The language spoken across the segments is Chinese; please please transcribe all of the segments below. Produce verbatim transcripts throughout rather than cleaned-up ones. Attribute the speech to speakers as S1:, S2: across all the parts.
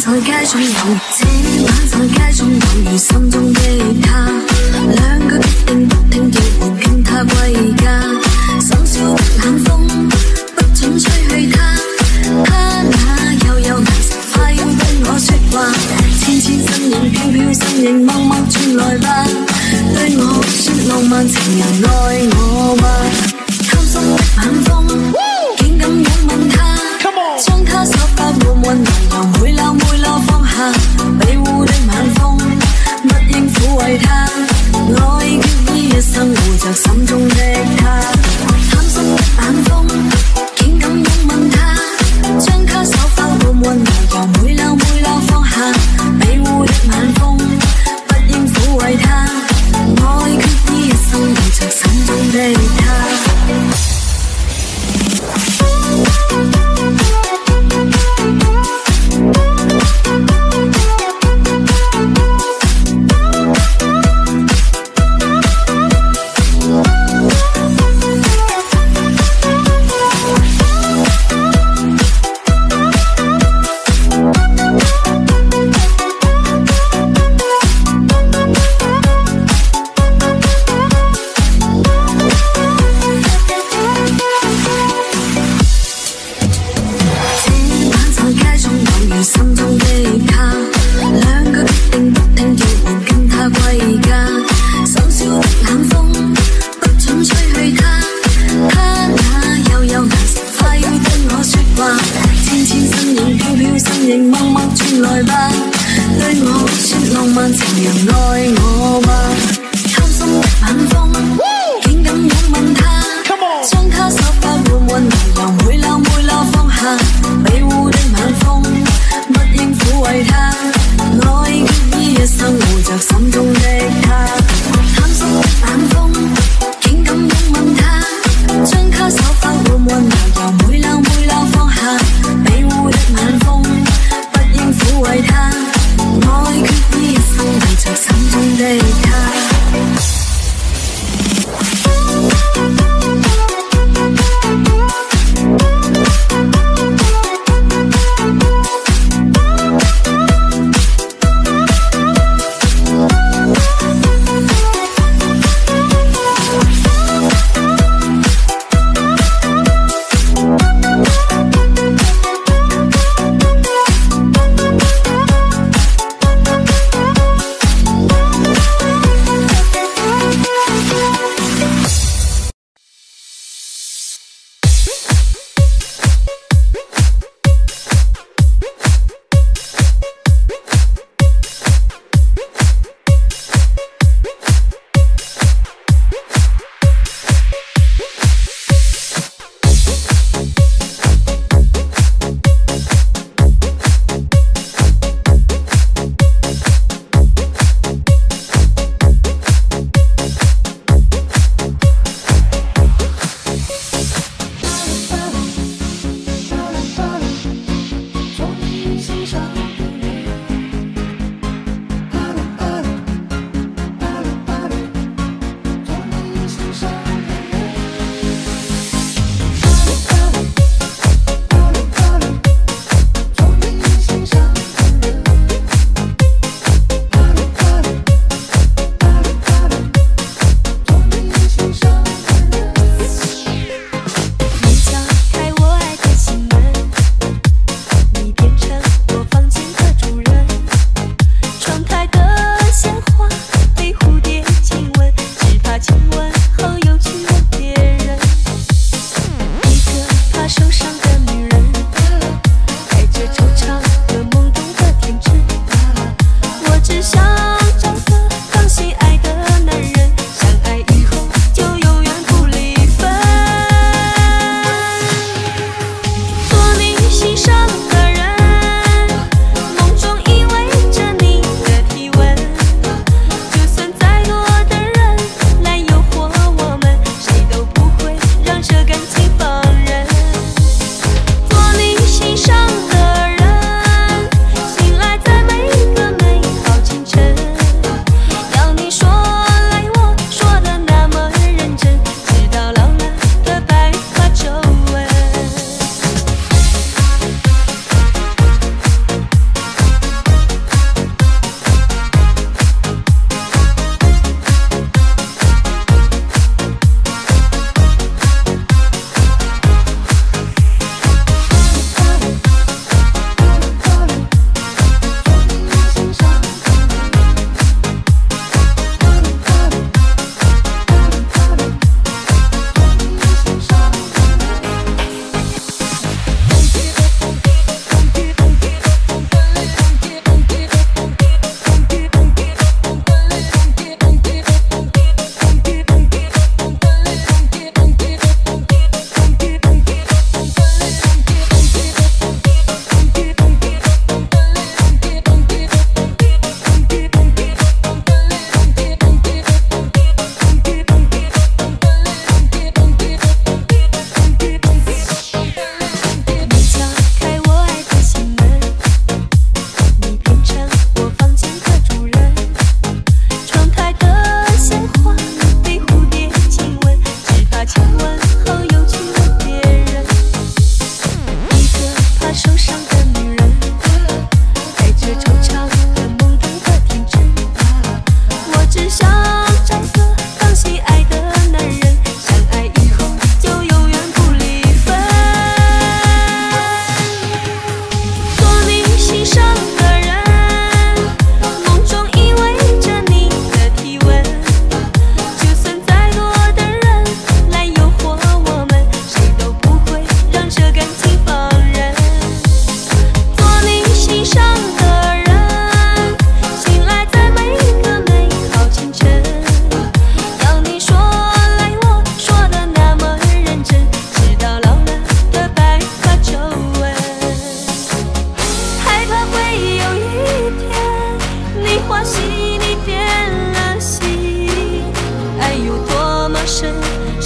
S1: 在街中有，這晚在街中有如心中的他，兩個決定不聽叫喚，跟他歸家。深宵的冷風不准吹去他，他那悠悠難食，快要對我說話。千千身影飄飄身影，默默轉來吧，對我說浪漫情人愛我嗎？貪心的晚風，竟敢擁吻他。將他手法緩緩柔柔，每縷每縷放下，庇護的晚風，不應撫慰他。我已決意一生護着心中的他。貪心的晚風，竟敢擁吻他。將他手法緩緩柔柔，每縷每縷放下，庇護的晚風，不應撫慰他。我已決意一生護着心中的他。心中的他，兩個決定不聽叫喚，跟他歸家。深宵的冷風不准吹去他，他那悠悠難食，快要對我說話。千千身影飄飄身影，默默轉來吧，對我說浪漫情人愛我嗎？貪心的晚風，竟敢擁吻他，將他手法緩緩柔柔，每縷每縷放下，庇護的晚風。不應撫慰他，我已決意一生護着心中的他。貪心的晚風，竟敢擁吻他，將他手法緩緩柔柔，每縷每縷放下，庇護的晚風，不應撫慰他。我已決意一生護着心中的他。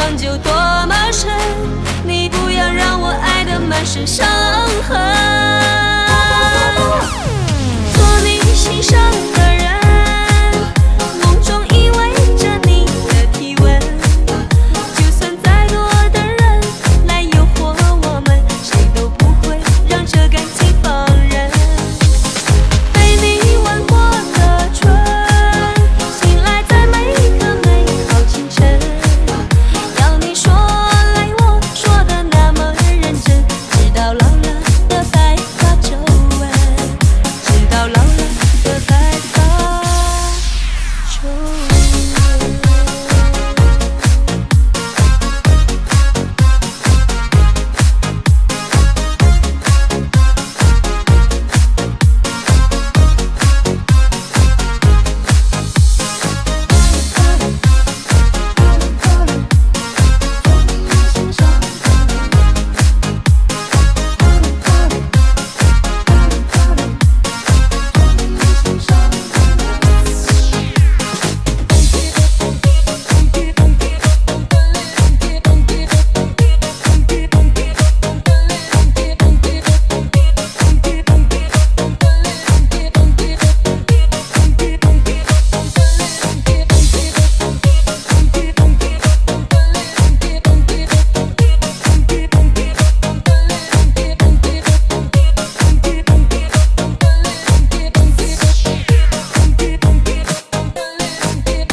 S1: 伤就多么深，你不要让我爱得满是伤痕。